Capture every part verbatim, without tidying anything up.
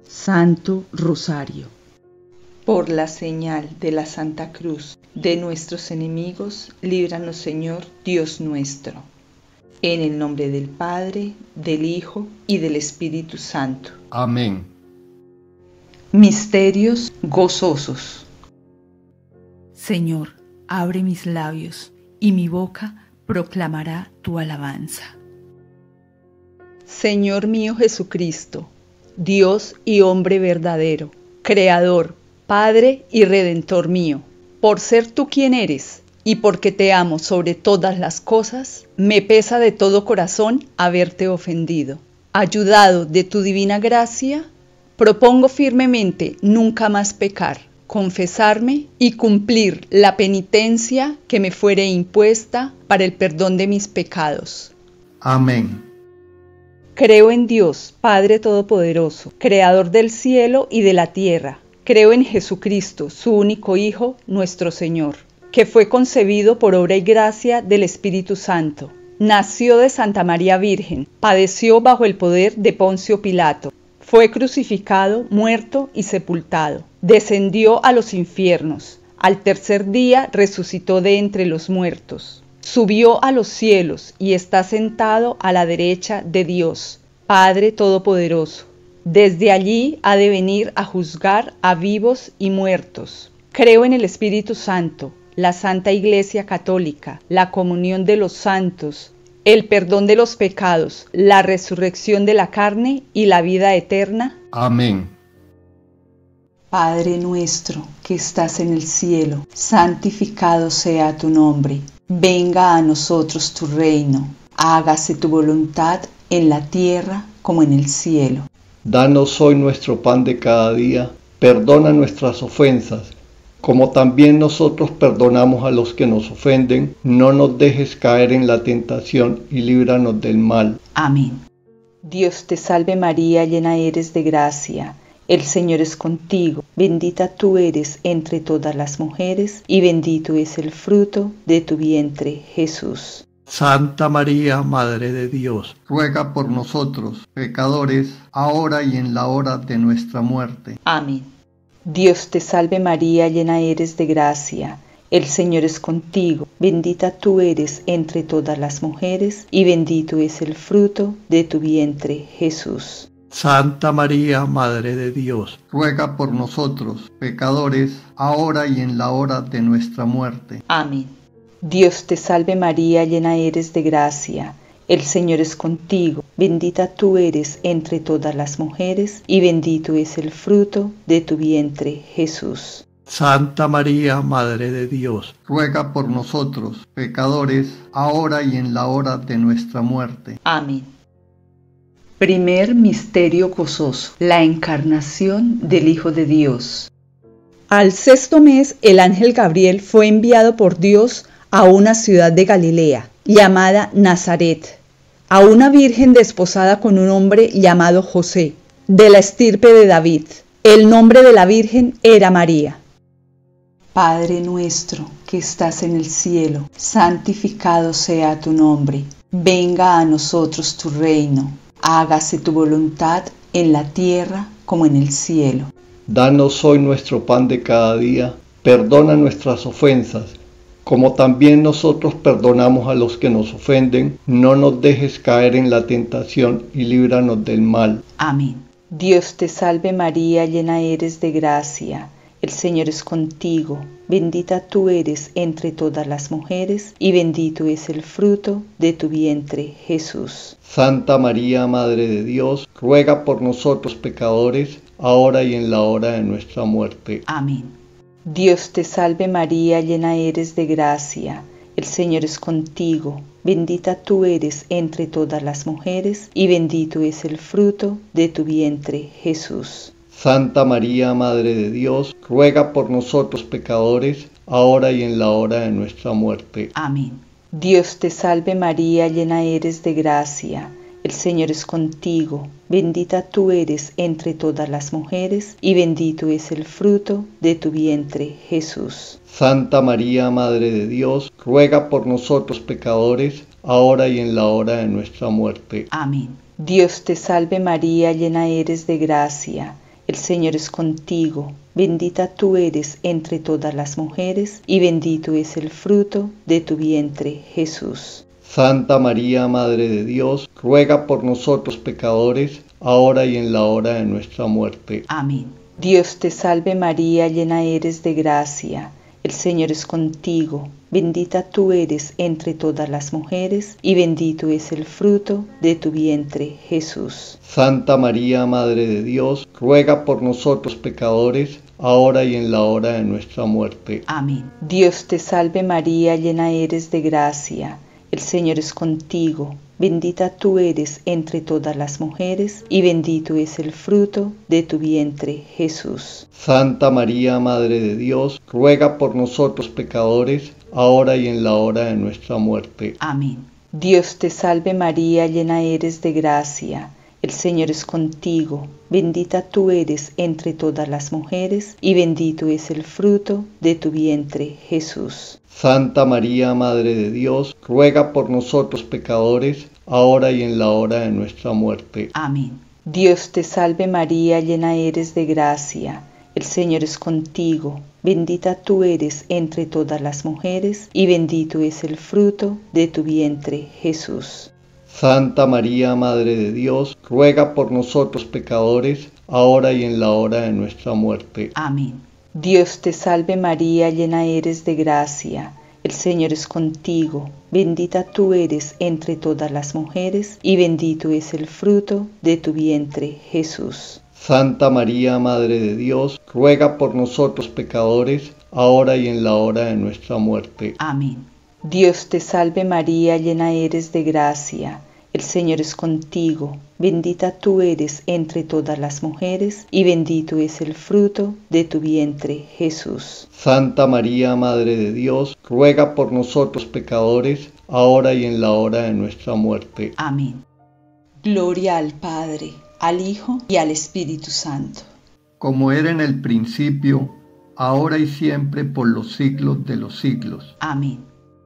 Santo Rosario. Por la señal de la Santa Cruz de nuestros enemigos, líbranos, Señor, Dios nuestro. En el nombre del Padre, del Hijo y del Espíritu Santo. Amén. Misterios gozosos. Señor, abre mis labios, y mi boca proclamará tu alabanza. Señor mío Jesucristo, Dios y hombre verdadero, Creador, Padre y Redentor mío, por ser tú quien eres, y porque te amo sobre todas las cosas, me pesa de todo corazón haberte ofendido. Ayudado de tu divina gracia, propongo firmemente nunca más pecar, confesarme y cumplir la penitencia que me fuere impuesta para el perdón de mis pecados. Amén. Creo en Dios, Padre Todopoderoso, Creador del cielo y de la tierra. Creo en Jesucristo, su único Hijo, nuestro Señor, que fue concebido por obra y gracia del Espíritu Santo. Nació de Santa María Virgen, padeció bajo el poder de Poncio Pilato, fue crucificado, muerto y sepultado. Descendió a los infiernos, al tercer día resucitó de entre los muertos. Subió a los cielos y está sentado a la derecha de Dios, Padre Todopoderoso. Desde allí ha de venir a juzgar a vivos y muertos. Creo en el Espíritu Santo, la Santa Iglesia Católica, la comunión de los santos, el perdón de los pecados, la resurrección de la carne y la vida eterna. Amén. Padre nuestro que estás en el cielo, santificado sea tu nombre. Venga a nosotros tu reino. Hágase tu voluntad en la tierra como en el cielo. Danos hoy nuestro pan de cada día. Perdona nuestras ofensas, como también nosotros perdonamos a los que nos ofenden. No nos dejes caer en la tentación y líbranos del mal. Amén. Dios te salve María, llena eres de gracia. El Señor es contigo, bendita tú eres entre todas las mujeres, y bendito es el fruto de tu vientre, Jesús. Santa María, Madre de Dios, ruega por nosotros, pecadores, ahora y en la hora de nuestra muerte. Amén. Dios te salve María, llena eres de gracia. El Señor es contigo, bendita tú eres entre todas las mujeres, y bendito es el fruto de tu vientre, Jesús. Santa María, Madre de Dios, ruega por nosotros, pecadores, ahora y en la hora de nuestra muerte. Amén. Dios te salve María, llena eres de gracia. El Señor es contigo, bendita tú eres entre todas las mujeres, y bendito es el fruto de tu vientre, Jesús. Santa María, Madre de Dios, ruega por nosotros, pecadores, ahora y en la hora de nuestra muerte. Amén. Primer misterio gozoso, la encarnación del Hijo de Dios. Al sexto mes, el ángel Gabriel fue enviado por Dios a una ciudad de Galilea, llamada Nazaret, a una virgen desposada con un hombre llamado José, de la estirpe de David. El nombre de la virgen era María. Padre nuestro que estás en el cielo, santificado sea tu nombre. Venga a nosotros tu reino. Hágase tu voluntad en la tierra como en el cielo. Danos hoy nuestro pan de cada día. Perdona nuestras ofensas, como también nosotros perdonamos a los que nos ofenden. No nos dejes caer en la tentación y líbranos del mal. Amén. Dios te salve María, llena eres de gracia. El Señor es contigo, bendita tú eres entre todas las mujeres, y bendito es el fruto de tu vientre, Jesús. Santa María, Madre de Dios, ruega por nosotros pecadores, ahora y en la hora de nuestra muerte. Amén. Dios te salve María, llena eres de gracia. El Señor es contigo, bendita tú eres entre todas las mujeres, y bendito es el fruto de tu vientre, Jesús. Santa María, Madre de Dios, ruega por nosotros pecadores, ahora y en la hora de nuestra muerte. Amén. Dios te salve María, llena eres de gracia. El Señor es contigo, bendita tú eres entre todas las mujeres, y bendito es el fruto de tu vientre, Jesús. Santa María, Madre de Dios, ruega por nosotros pecadores, ahora y en la hora de nuestra muerte. Amén. Dios te salve María, llena eres de gracia. el Señor es contigo, bendita tú eres entre todas las mujeres, y bendito es el fruto de tu vientre, Jesús. Santa María, Madre de Dios, ruega por nosotros pecadores, ahora y en la hora de nuestra muerte. Amén. Dios te salve María, llena eres de gracia, el Señor es contigo, bendita tú eres entre todas las mujeres, y bendito es el fruto de tu vientre, Jesús. Santa María, Madre de Dios, ruega por nosotros pecadores, ahora y en la hora de nuestra muerte. Amén. Dios te salve María, llena eres de gracia, el Señor es contigo, bendita tú eres entre todas las mujeres, y bendito es el fruto de tu vientre, Jesús. Santa María, Madre de Dios, ruega por nosotros pecadores, ahora y en la hora de nuestra muerte. Amén. Dios te salve María, llena eres de gracia, el Señor es contigo, bendita tú eres entre todas las mujeres, y bendito es el fruto de tu vientre, Jesús. Santa María, Madre de Dios, ruega por nosotros pecadores, ahora y en la hora de nuestra muerte. Amén. Dios te salve María, llena eres de gracia, el Señor es contigo, bendita tú eres entre todas las mujeres, y bendito es el fruto de tu vientre, Jesús. Santa María, Madre de Dios, ruega por nosotros pecadores, ahora y en la hora de nuestra muerte. Amén. Dios te salve María, llena eres de gracia, el Señor es contigo, bendita tú eres entre todas las mujeres, y bendito es el fruto de tu vientre, Jesús. Santa María, Madre de Dios, ruega por nosotros pecadores, ahora y en la hora de nuestra muerte. Amén. Dios te salve María, llena eres de gracia, el Señor es contigo, bendita tú eres entre todas las mujeres, y bendito es el fruto de tu vientre, Jesús. Santa María, Madre de Dios, ruega por nosotros pecadores, ahora y en la hora de nuestra muerte. Amén. Gloria al Padre, al Hijo y al Espíritu Santo. Como era en el principio, ahora y siempre, por los siglos de los siglos. Amén.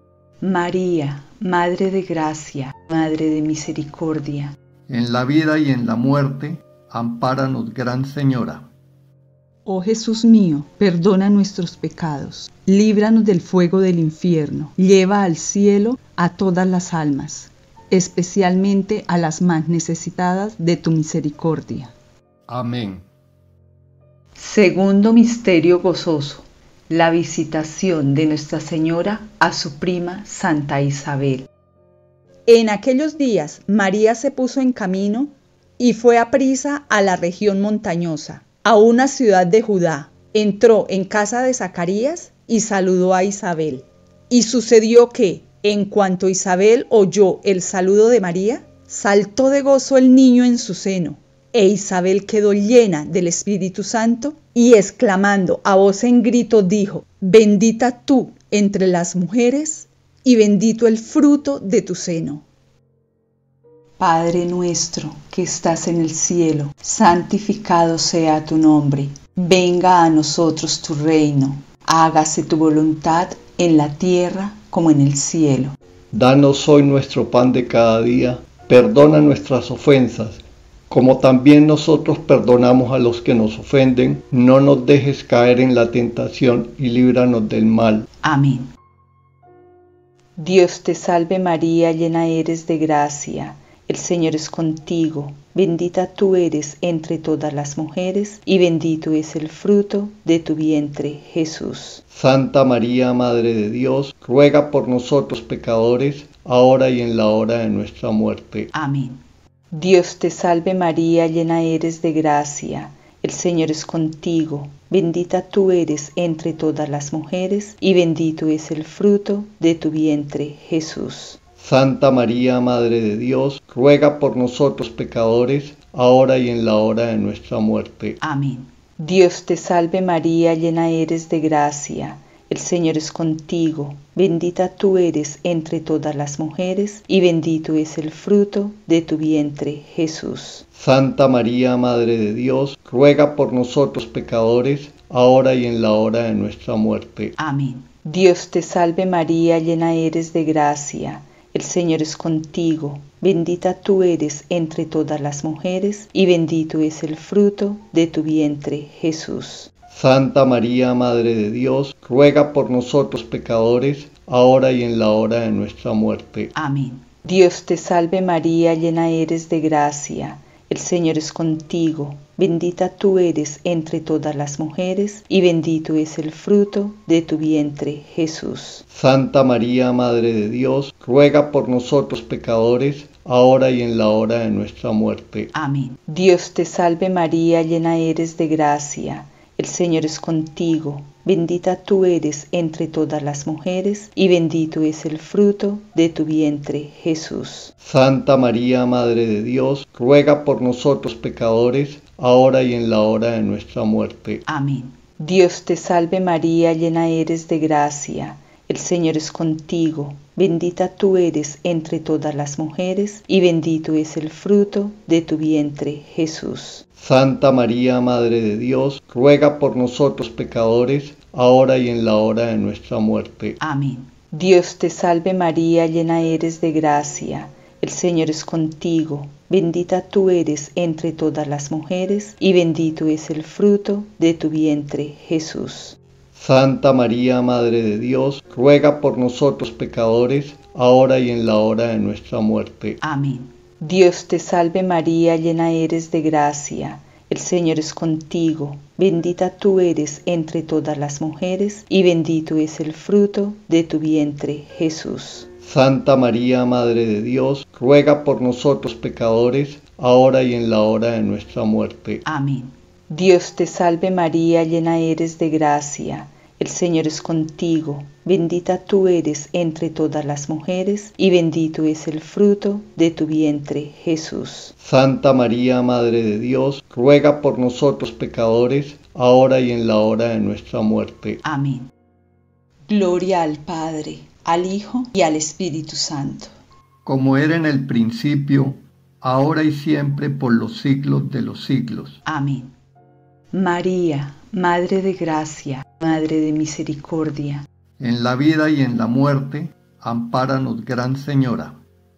María, Madre de gracia, Madre de misericordia, en la vida y en la muerte, ampáranos, Gran Señora. Oh Jesús mío, perdona nuestros pecados, líbranos del fuego del infierno, lleva al cielo a todas las almas, especialmente a las más necesitadas de tu misericordia. Amén. Segundo misterio gozoso, la visitación de Nuestra Señora a su prima Santa Isabel. En aquellos días María se puso en camino y fue aprisa a la región montañosa, a una ciudad de Judá. Entró en casa de Zacarías y saludó a Isabel. Y sucedió que, en cuanto Isabel oyó el saludo de María, saltó de gozo el niño en su seno. E Isabel quedó llena del Espíritu Santo y exclamando a voz en grito dijo: Bendita tú entre las mujeres y bendito el fruto de tu seno. Padre nuestro que estás en el cielo, santificado sea tu nombre. Venga a nosotros tu reino. Hágase tu voluntad en la tierra como en el cielo. Danos hoy nuestro pan de cada día. Perdona nuestras ofensas, como también nosotros perdonamos a los que nos ofenden. No nos dejes caer en la tentación y líbranos del mal. Amén. Dios te salve María, llena eres de gracia, el Señor es contigo, bendita tú eres entre todas las mujeres, y bendito es el fruto de tu vientre, Jesús. Santa María, Madre de Dios, ruega por nosotros pecadores, ahora y en la hora de nuestra muerte. Amén. Dios te salve María, llena eres de gracia, el Señor es contigo, bendita tú eres entre todas las mujeres, y bendito es el fruto de tu vientre, Jesús. Santa María, Madre de Dios, ruega por nosotros pecadores, ahora y en la hora de nuestra muerte. Amén. Dios te salve María, llena eres de gracia, el Señor es contigo, bendita tú eres entre todas las mujeres, y bendito es el fruto de tu vientre, Jesús. Santa María, Madre de Dios, ruega por nosotros pecadores, ahora y en la hora de nuestra muerte. Amén. Dios te salve María, llena eres de gracia, el Señor es contigo, bendita tú eres entre todas las mujeres, y bendito es el fruto de tu vientre, Jesús. Santa María, Madre de Dios, ruega por nosotros pecadores, ahora y en la hora de nuestra muerte. Amén. Dios te salve María, llena eres de gracia, el Señor es contigo, bendita tú eres entre todas las mujeres, y bendito es el fruto de tu vientre, Jesús. Santa María, Madre de Dios, ruega por nosotros pecadores, ahora y en la hora de nuestra muerte. Amén. Dios te salve María, llena eres de gracia, el Señor es contigo, bendita tú eres entre todas las mujeres, y bendito es el fruto de tu vientre, Jesús. Santa María, Madre de Dios, ruega por nosotros pecadores, ahora y en la hora de nuestra muerte. Amén. Dios te salve María, llena eres de gracia, el Señor es contigo, bendita tú eres entre todas las mujeres, y bendito es el fruto de tu vientre, Jesús. Santa María, Madre de Dios, ruega por nosotros pecadores, ahora y en la hora de nuestra muerte. Amén. Dios te salve María, llena eres de gracia, el Señor es contigo, bendita tú eres entre todas las mujeres, y bendito es el fruto de tu vientre, Jesús. Santa María, Madre de Dios, ruega por nosotros pecadores, ahora y en la hora de nuestra muerte. Amén. Dios te salve María, llena eres de gracia, el Señor es contigo, bendita tú eres entre todas las mujeres, y bendito es el fruto de tu vientre, Jesús. Santa María, Madre de Dios, ruega por nosotros pecadores, ahora y en la hora de nuestra muerte. Amén. Dios te salve María, llena eres de gracia, el Señor es contigo, bendita tú eres entre todas las mujeres, y bendito es el fruto de tu vientre, Jesús. Santa María, Madre de Dios, ruega por nosotros pecadores, ahora y en la hora de nuestra muerte. Amén. Gloria al Padre, al Hijo y al Espíritu Santo. Como era en el principio, ahora y siempre, por los siglos de los siglos. Amén. María, Madre de Gracia, Madre de Misericordia, en la vida y en la muerte, ampáranos, Gran Señora.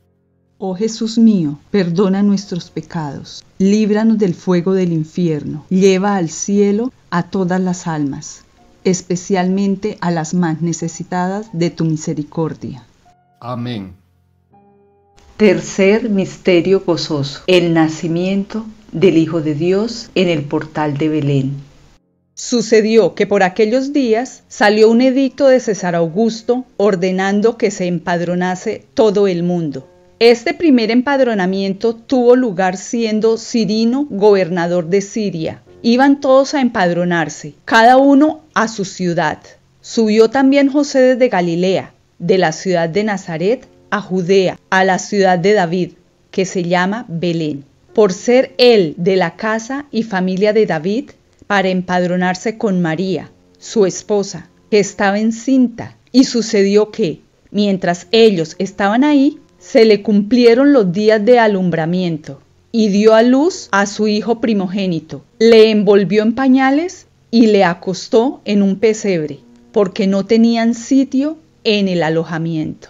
Oh Jesús mío, perdona nuestros pecados, líbranos del fuego del infierno, lleva al cielo a todas las almas, especialmente a las más necesitadas de tu misericordia. Amén. Tercer misterio gozoso, el nacimiento del Hijo de Dios en el portal de Belén. Sucedió que por aquellos días salió un edicto de César Augusto ordenando que se empadronase todo el mundo. Este primer empadronamiento tuvo lugar siendo Cirino gobernador de Siria. Iban todos a empadronarse, cada uno a su ciudad. Subió también José desde Galilea, de la ciudad de Nazaret a Judea, a la ciudad de David, que se llama Belén, por ser él de la casa y familia de David, para empadronarse con María, su esposa, que estaba encinta. Y sucedió que, mientras ellos estaban ahí, se le cumplieron los días de alumbramiento, y dio a luz a su hijo primogénito. Le envolvió en pañales y le acostó en un pesebre, porque no tenían sitio en el alojamiento.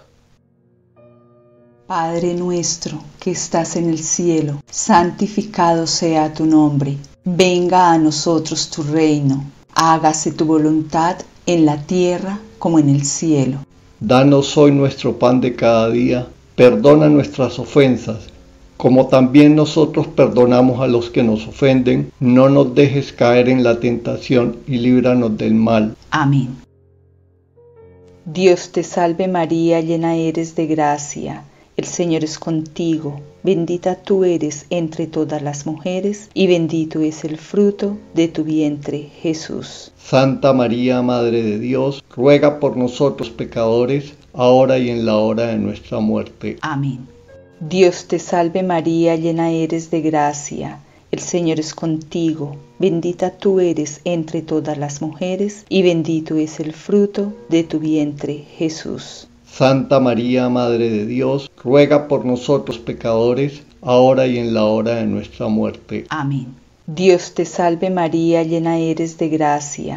Padre nuestro que estás en el cielo, santificado sea tu nombre. Venga a nosotros tu reino. Hágase tu voluntad en la tierra como en el cielo. Danos hoy nuestro pan de cada día. Perdona nuestras ofensas, como también nosotros perdonamos a los que nos ofenden. No nos dejes caer en la tentación y líbranos del mal. Amén. Dios te salve María, llena eres de gracia. El Señor es contigo, bendita tú eres entre todas las mujeres, y bendito es el fruto de tu vientre, Jesús. Santa María, Madre de Dios, ruega por nosotros pecadores, ahora y en la hora de nuestra muerte. Amén. Dios te salve María, llena eres de gracia. El Señor es contigo, bendita tú eres entre todas las mujeres, y bendito es el fruto de tu vientre, Jesús. Santa María, Madre de Dios, ruega por nosotros pecadores, ahora y en la hora de nuestra muerte. Amén. Dios te salve María, llena eres de gracia.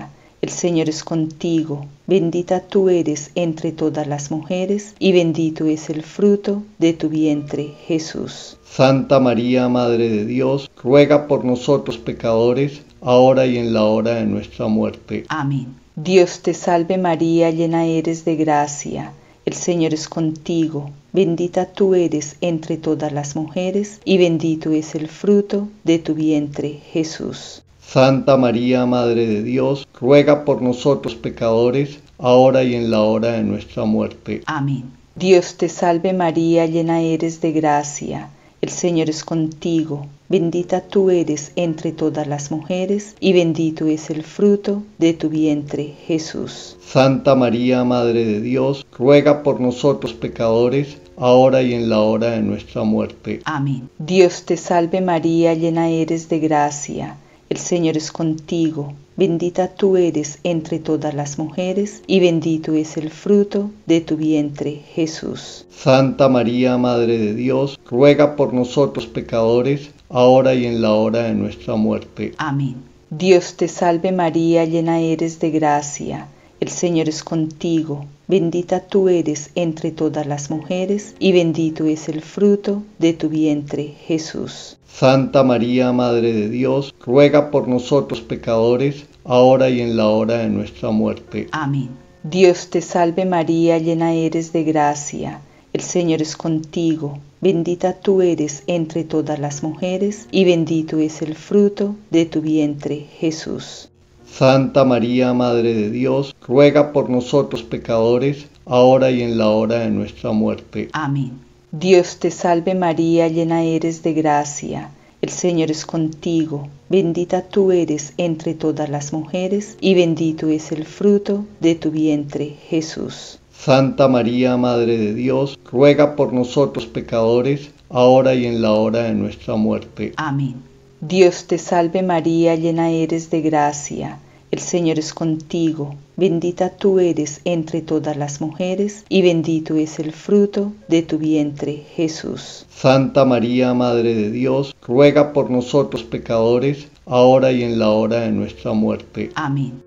el Señor es contigo, bendita tú eres entre todas las mujeres, y bendito es el fruto de tu vientre, Jesús. Santa María, Madre de Dios, ruega por nosotros pecadores, ahora y en la hora de nuestra muerte. Amén. Dios te salve María, llena eres de gracia, el Señor es contigo, bendita tú eres entre todas las mujeres, y bendito es el fruto de tu vientre, Jesús. Santa María, Madre de Dios, ruega por nosotros pecadores, ahora y en la hora de nuestra muerte. Amén. Dios te salve María, llena eres de gracia, el Señor es contigo, bendita tú eres entre todas las mujeres, y bendito es el fruto de tu vientre, Jesús. Santa María, Madre de Dios, ruega por nosotros pecadores, ahora y en la hora de nuestra muerte. Amén. Dios te salve María, llena eres de gracia, el Señor es contigo, bendita tú eres entre todas las mujeres, y bendito es el fruto de tu vientre, Jesús. Santa María, Madre de Dios, ruega por nosotros pecadores, ahora y en la hora de nuestra muerte. Amén. Dios te salve María, llena eres de gracia, el Señor es contigo, bendita tú eres entre todas las mujeres, y bendito es el fruto de tu vientre, Jesús. Santa María, Madre de Dios, ruega por nosotros pecadores, ahora y en la hora de nuestra muerte. Amén. Dios te salve María, llena eres de gracia, el Señor es contigo, bendita tú eres entre todas las mujeres, y bendito es el fruto de tu vientre, Jesús. Santa María, Madre de Dios, ruega por nosotros pecadores, ahora y en la hora de nuestra muerte. Amén. Dios te salve María, llena eres de gracia, el Señor es contigo, bendita tú eres entre todas las mujeres, y bendito es el fruto de tu vientre, Jesús. Santa María, Madre de Dios, ruega por nosotros pecadores, ahora y en la hora de nuestra muerte. Amén. Dios te salve María, llena eres de gracia, el Señor es contigo, bendita tú eres entre todas las mujeres, y bendito es el fruto de tu vientre, Jesús. Santa María, Madre de Dios, ruega por nosotros pecadores, ahora y en la hora de nuestra muerte. Amén.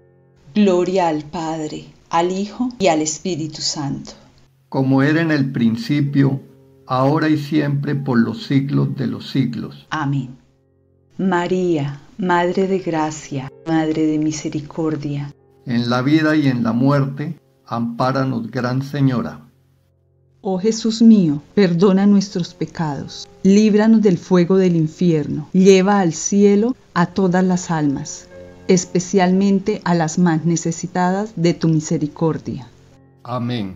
Gloria al Padre, al Hijo y al Espíritu Santo. Como era en el principio, ahora y siempre, por los siglos de los siglos. Amén. María, Madre de Gracia, Madre de Misericordia, en la vida y en la muerte, ampáranos, Gran Señora. Oh Jesús mío, perdona nuestros pecados, líbranos del fuego del infierno, lleva al cielo a todas las almas, especialmente a las más necesitadas de tu misericordia. Amén.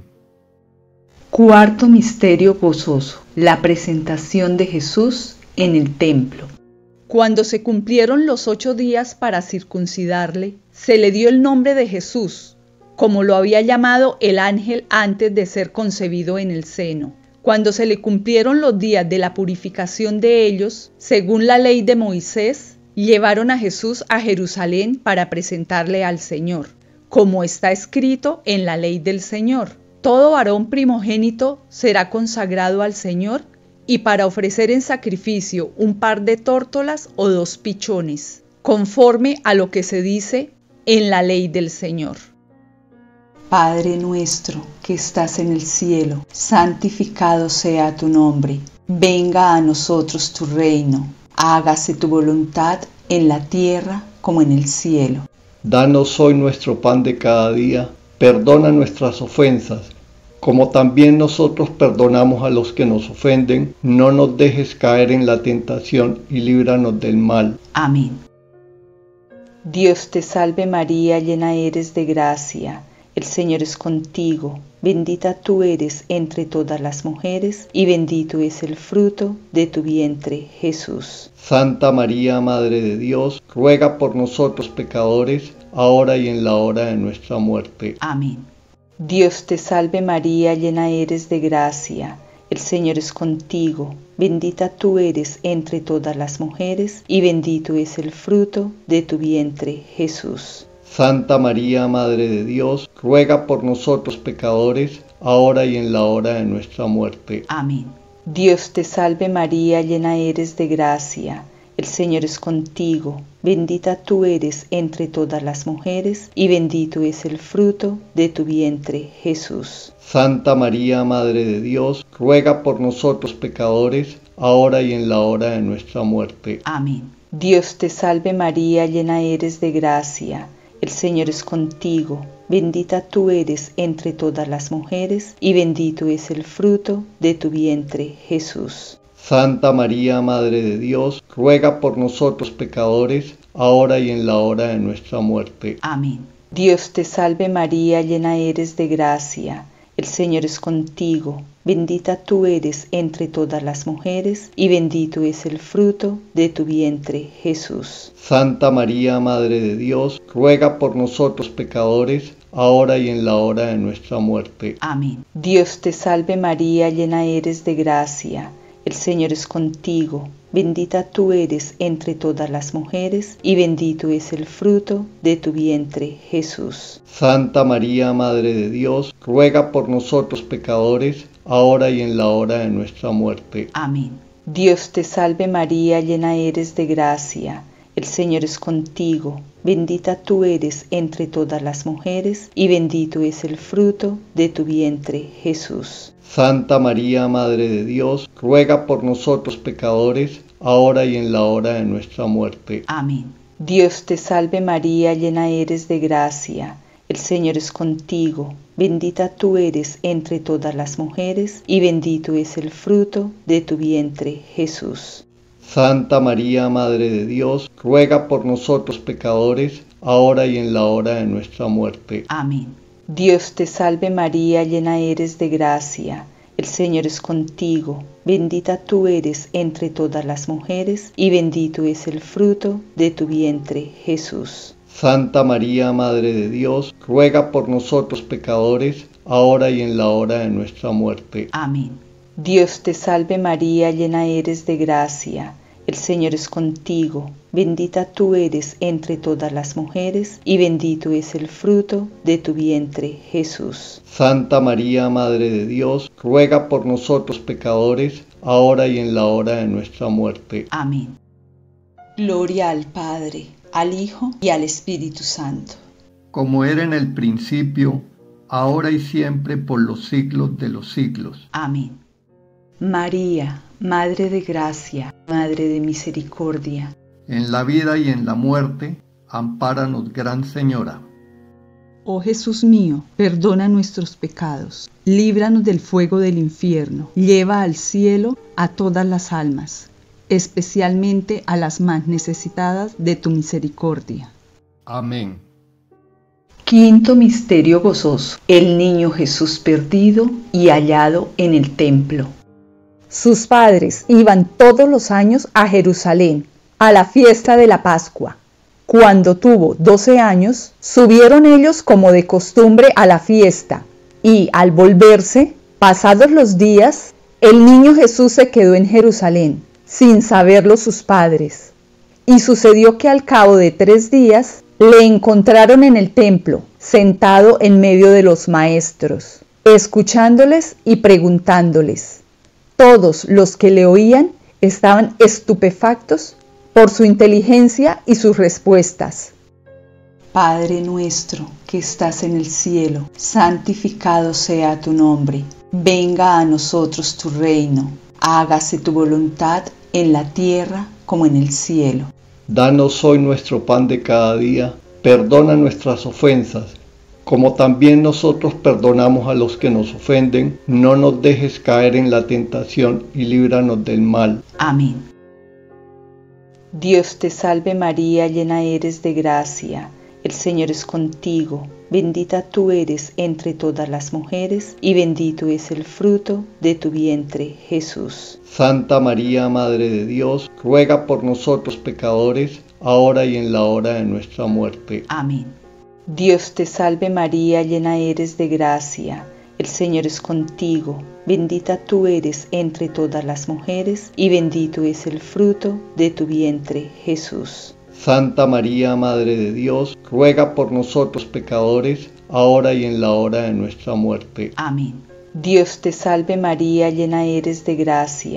Cuarto misterio gozoso, la presentación de Jesús en el templo. Cuando se cumplieron los ocho días para circuncidarle, se le dio el nombre de Jesús, como lo había llamado el ángel antes de ser concebido en el seno. Cuando se le cumplieron los días de la purificación de ellos, según la ley de Moisés, llevaron a Jesús a Jerusalén para presentarle al Señor, como está escrito en la ley del Señor. Todo varón primogénito será consagrado al Señor, y para ofrecer en sacrificio un par de tórtolas o dos pichones, conforme a lo que se dice en la ley del Señor. Padre nuestro que estás en el cielo, santificado sea tu nombre. Venga a nosotros tu reino. Hágase tu voluntad en la tierra como en el cielo. Danos hoy nuestro pan de cada día. Perdona nuestras ofensas, como también nosotros perdonamos a los que nos ofenden. No nos dejes caer en la tentación y líbranos del mal. Amén. Dios te salve María, llena eres de gracia. El Señor es contigo, bendita tú eres entre todas las mujeres, y bendito es el fruto de tu vientre, Jesús. Santa María, Madre de Dios, ruega por nosotros pecadores, ahora y en la hora de nuestra muerte. Amén. Dios te salve María, llena eres de gracia. El Señor es contigo, bendita tú eres entre todas las mujeres, y bendito es el fruto de tu vientre, Jesús. Santa María, Madre de Dios, ruega por nosotros pecadores, ahora y en la hora de nuestra muerte. Amén. Dios te salve María, llena eres de gracia. El Señor es contigo, bendita tú eres entre todas las mujeres, y bendito es el fruto de tu vientre, Jesús. Santa María, Madre de Dios, ruega por nosotros pecadores, ahora y en la hora de nuestra muerte. Amén. Dios te salve María, llena eres de gracia, el Señor es contigo, bendita tú eres entre todas las mujeres, y bendito es el fruto de tu vientre, Jesús. Santa María, Madre de Dios, ruega por nosotros pecadores, ahora y en la hora de nuestra muerte. Amén. Dios te salve María, llena eres de gracia, el Señor es contigo, bendita tú eres entre todas las mujeres, y bendito es el fruto de tu vientre, Jesús. Santa María, Madre de Dios, ruega por nosotros pecadores, ahora y en la hora de nuestra muerte. Amén. Dios te salve María, llena eres de gracia, el Señor es contigo, bendita tú eres entre todas las mujeres, y bendito es el fruto de tu vientre, Jesús. Santa María, Madre de Dios, ruega por nosotros pecadores, ahora y en la hora de nuestra muerte. Amén. Dios te salve María, llena eres de gracia, el Señor es contigo, bendita tú eres entre todas las mujeres, y bendito es el fruto de tu vientre, Jesús. Santa María, Madre de Dios, ruega por nosotros pecadores, ahora y en la hora de nuestra muerte. Amén. Dios te salve María, llena eres de gracia, el Señor es contigo, bendita tú eres entre todas las mujeres, y bendito es el fruto de tu vientre, Jesús. Santa María, Madre de Dios, ruega por nosotros pecadores, ahora y en la hora de nuestra muerte. Amén. Dios te salve María, llena eres de gracia, el Señor es contigo, bendita tú eres entre todas las mujeres, y bendito es el fruto de tu vientre, Jesús. Santa María, Madre de Dios, ruega por nosotros pecadores, ahora y en la hora de nuestra muerte. Amén. Dios te salve María, llena eres de gracia, el Señor es contigo, bendita tú eres entre todas las mujeres, y bendito es el fruto de tu vientre, Jesús. Santa María, Madre de Dios, ruega por nosotros pecadores, ahora y en la hora de nuestra muerte. Amén. Gloria al Padre, al Hijo y al Espíritu Santo. Como era en el principio, ahora y siempre, por los siglos de los siglos. Amén. María, Madre de Gracia, Madre de Misericordia, en la vida y en la muerte, ampáranos, Gran Señora. Oh Jesús mío, perdona nuestros pecados, líbranos del fuego del infierno, lleva al cielo a todas las almas, especialmente a las más necesitadas de tu misericordia. Amén. Quinto misterio gozoso: el niño Jesús perdido y hallado en el templo. Sus padres iban todos los años a Jerusalén, a la fiesta de la Pascua. Cuando tuvo doce años, subieron ellos como de costumbre a la fiesta, y al volverse, pasados los días, el niño Jesús se quedó en Jerusalén, sin saberlo sus padres. Y sucedió que al cabo de tres días, le encontraron en el templo, sentado en medio de los maestros, escuchándoles y preguntándoles. Todos los que le oían estaban estupefactos por su inteligencia y sus respuestas. Padre nuestro que estás en el cielo, santificado sea tu nombre. Venga a nosotros tu reino. Hágase tu voluntad en la tierra como en el cielo. Danos hoy nuestro pan de cada día. Perdona nuestras ofensas, como también nosotros perdonamos a los que nos ofenden. No nos dejes caer en la tentación y líbranos del mal. Amén. Dios te salve María, llena eres de gracia, el Señor es contigo, bendita tú eres entre todas las mujeres, y bendito es el fruto de tu vientre, Jesús. Santa María, Madre de Dios, ruega por nosotros pecadores, ahora y en la hora de nuestra muerte. Amén. Dios te salve María, llena eres de gracia, el Señor es contigo, bendita tú eres entre todas las mujeres, y bendito es el fruto de tu vientre, Jesús. Santa María, Madre de Dios, ruega por nosotros pecadores, ahora y en la hora de nuestra muerte. Amén. Dios te salve María, llena eres de gracia,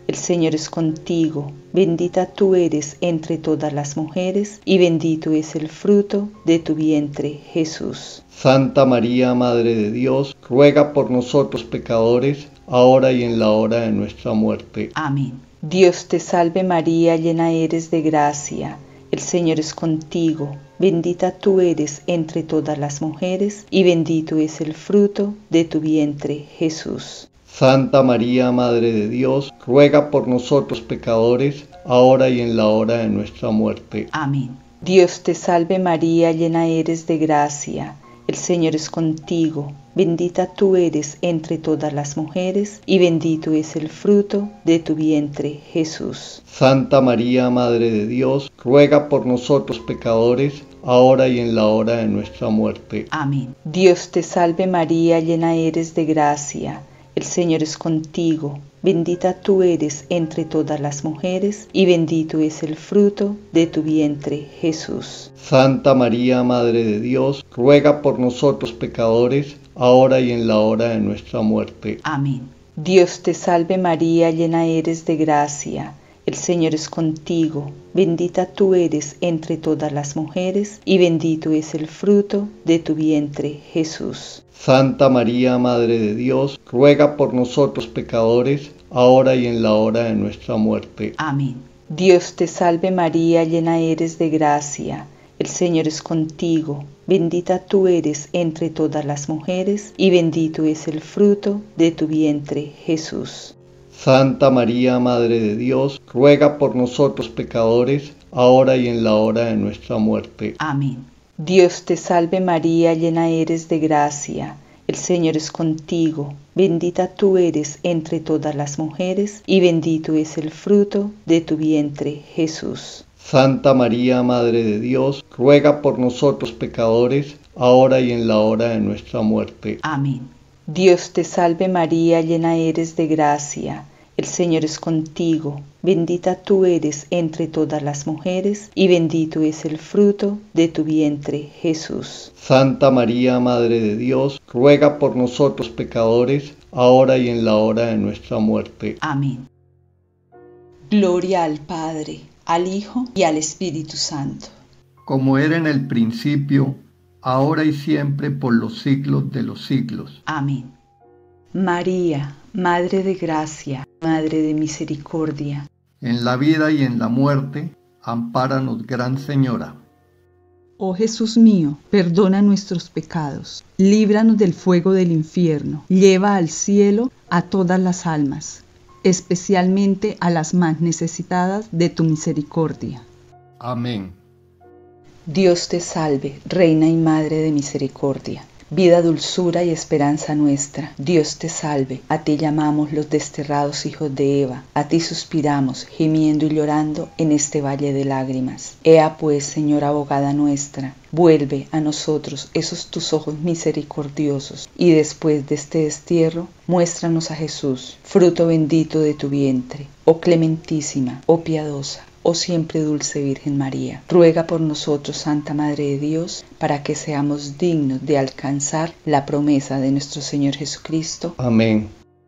el Señor es contigo, bendita tú eres entre todas las mujeres, y bendito es el fruto de tu vientre, Jesús. Santa María, Madre de Dios, ruega por nosotros pecadores, ahora y en la hora de nuestra muerte. Amén. Dios te salve María, llena eres de gracia, el Señor es contigo, bendita tú eres entre todas las mujeres, y bendito es el fruto de tu vientre, Jesús. Santa María, Madre de Dios, ruega por nosotros pecadores, ahora y en la hora de nuestra muerte. Amén. Dios te salve María, llena eres de gracia, el Señor es contigo, bendita tú eres entre todas las mujeres, y bendito es el fruto de tu vientre, Jesús. Santa María, Madre de Dios, ruega por nosotros pecadores, ahora y en la hora de nuestra muerte. Amén. Dios te salve María, llena eres de gracia, el Señor es contigo, bendita tú eres entre todas las mujeres, y bendito es el fruto de tu vientre, Jesús. Santa María, Madre de Dios, ruega por nosotros pecadores, ahora y en la hora de nuestra muerte. Amén. Dios te salve María, llena eres de gracia, el Señor es contigo, bendita tú eres entre todas las mujeres, y bendito es el fruto de tu vientre, Jesús. Santa María, Madre de Dios, ruega por nosotros pecadores, ahora y en la hora de nuestra muerte. Amén. Dios te salve María, llena eres de gracia, el Señor es contigo, bendita tú eres entre todas las mujeres, y bendito es el fruto de tu vientre, Jesús. Santa María, Madre de Dios, ruega por nosotros pecadores, ahora y en la hora de nuestra muerte. Amén. Dios te salve María, llena eres de gracia, el Señor es contigo, bendita tú eres entre todas las mujeres, y bendito es el fruto de tu vientre, Jesús. Santa María, Madre de Dios, ruega por nosotros pecadores, ahora y en la hora de nuestra muerte. Amén. Dios te salve María, llena eres de gracia, el Señor es contigo, bendita tú eres entre todas las mujeres, y bendito es el fruto de tu vientre, Jesús. Santa María, Madre de Dios, ruega por nosotros pecadores, ahora y en la hora de nuestra muerte. Amén. Gloria al Padre, al Hijo y al Espíritu Santo. Como era en el principio, ahora y siempre, por los siglos de los siglos. Amén. María, Madre de Gracia, Madre de Misericordia, en la vida y en la muerte, ampáranos, Gran Señora. Oh Jesús mío, perdona nuestros pecados, líbranos del fuego del infierno, lleva al cielo a todas las almas, especialmente a las más necesitadas de tu misericordia. Amén. Dios te salve, Reina y Madre de Misericordia, vida, dulzura y esperanza nuestra. Dios te salve, a ti llamamos los desterrados hijos de Eva, a ti suspiramos, gimiendo y llorando en este valle de lágrimas. Ea pues, Señora abogada nuestra, vuelve a nosotros esos tus ojos misericordiosos, y después de este destierro, muéstranos a Jesús, fruto bendito de tu vientre. Oh clementísima, oh piadosa, oh siempre dulce Virgen María, ruega por nosotros, Santa Madre de Dios, para que seamos dignos de alcanzar la promesa de nuestro Señor Jesucristo. Amén.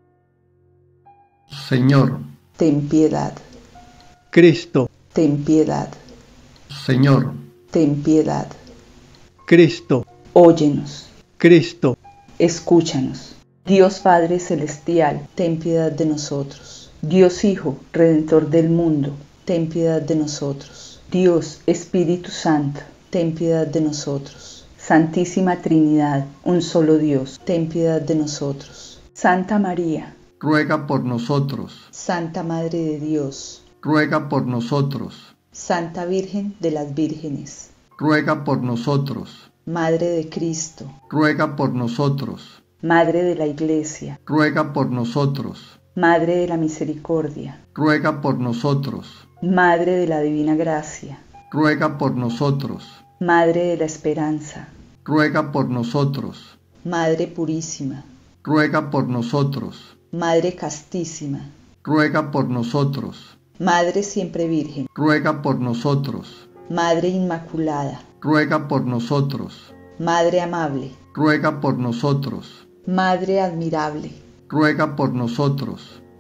Señor, ten piedad. Cristo, ten piedad. Señor, ten piedad. Cristo, óyenos. Cristo, escúchanos. Dios Padre Celestial, ten piedad de nosotros. Dios Hijo, Redentor del mundo, ten piedad de nosotros. Dios Espíritu Santo, ten piedad de nosotros. Santísima Trinidad, un solo Dios, ten piedad de nosotros. Santa María, ruega por nosotros. Santa Madre de Dios, ruega por nosotros. Santa Virgen de las Vírgenes, ruega por nosotros. Madre de Cristo, ruega por nosotros. Madre de la Iglesia, ruega por nosotros. Madre de la Misericordia, ruega por nosotros. Madre de la Divina Gracia, ruega por nosotros. Madre de la Esperanza, ruega por nosotros. Madre Purísima, ruega por nosotros. Madre Castísima, ruega por nosotros. Madre Siempre Virgen, ruega por nosotros. Madre Inmaculada, ruega por nosotros. Madre Amable, ruega por nosotros. Madre Admirable, ruega por nosotros.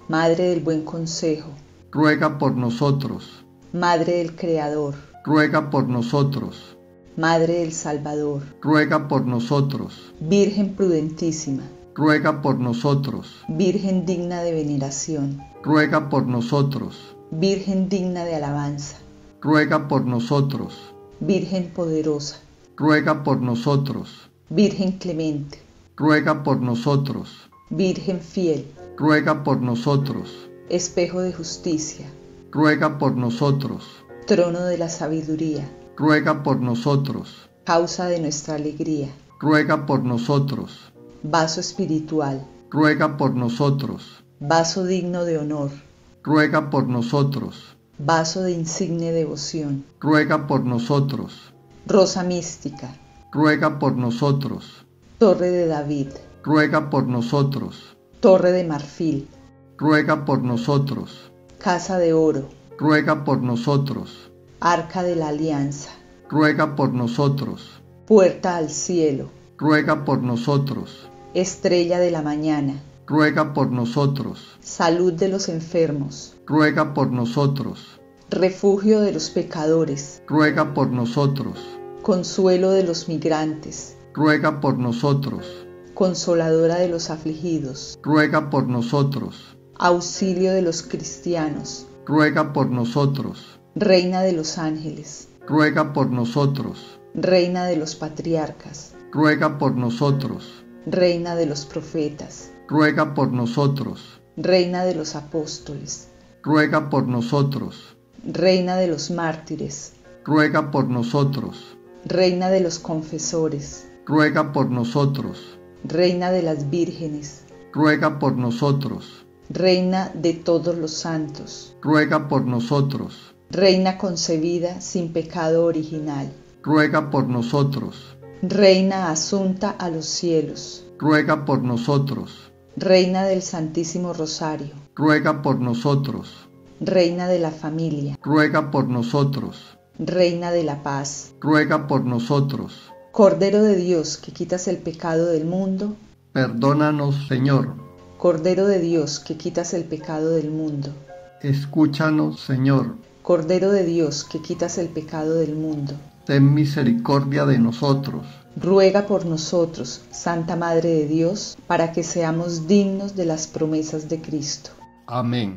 Madre del buen consejo, ruega por nosotros. Madre del Creador, Ruega por nosotros. Madre del Salvador, Ruega por nosotros. Virgen prudentísima, Ruega por nosotros. Virgen digna de veneración, Ruega por nosotros. Virgen digna de alabanza, Ruega por nosotros. Virgen poderosa, Ruega por nosotros. Virgen clemente, Ruega por nosotros. Virgen fiel, Ruega por nosotros. espejo de justicia, Ruega por nosotros. trono de la sabiduría, Ruega por nosotros. causa de nuestra alegría, Ruega por nosotros. vaso espiritual, Ruega por nosotros. vaso digno de honor, Ruega por nosotros. vaso de insigne devoción, Ruega por nosotros. rosa mística, Ruega por nosotros. torre de David, Ruega por nosotros. torre de marfil, Ruega por nosotros. casa de oro, Ruega por nosotros. arca de la alianza, Ruega por nosotros. puerta al cielo, Ruega por nosotros. estrella de la mañana, Ruega por nosotros. salud de los enfermos, Ruega por nosotros. refugio de los pecadores, Ruega por nosotros. consuelo de los migrantes, Ruega por nosotros. consoladora de los afligidos, Ruega por nosotros. auxilio de los cristianos, Ruega por nosotros. reina de los ángeles, Ruega por nosotros. reina de los patriarcas, Ruega por nosotros. reina de los profetas, Ruega por nosotros. reina de los apóstoles, Ruega por nosotros. reina de los mártires, Ruega por nosotros. reina de los confesores, Ruega por nosotros. reina de las vírgenes, Ruega por nosotros. reina de todos los santos, Ruega por nosotros. reina concebida sin pecado original, Ruega por nosotros. reina asunta a los cielos, Ruega por nosotros. reina del Santísimo Rosario, Ruega por nosotros. reina de la familia, Ruega por nosotros. reina de la paz, Ruega por nosotros. Cordero de Dios que quitas el pecado del mundo, Perdónanos, Señor. Cordero de Dios que quitas el pecado del mundo, Escúchanos, Señor. Cordero de Dios que quitas el pecado del mundo, Ten misericordia de nosotros. ruega por nosotros, Santa Madre de Dios, para que seamos dignos de las promesas de Cristo. Amén.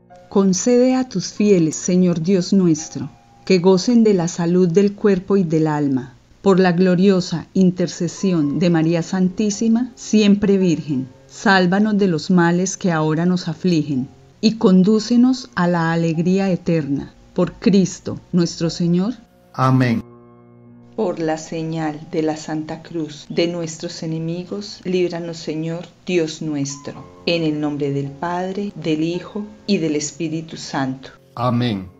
Concede a tus fieles, Señor Dios nuestro, que gocen de la salud del cuerpo y del alma, por la gloriosa intercesión de María Santísima, siempre Virgen. Sálvanos de los males que ahora nos afligen, y condúcenos a la alegría eterna. Por Cristo nuestro Señor. Amén. Por la señal de la Santa Cruz de nuestros enemigos, líbranos, Señor, Dios nuestro. En el nombre del Padre, del Hijo y del Espíritu Santo. Amén.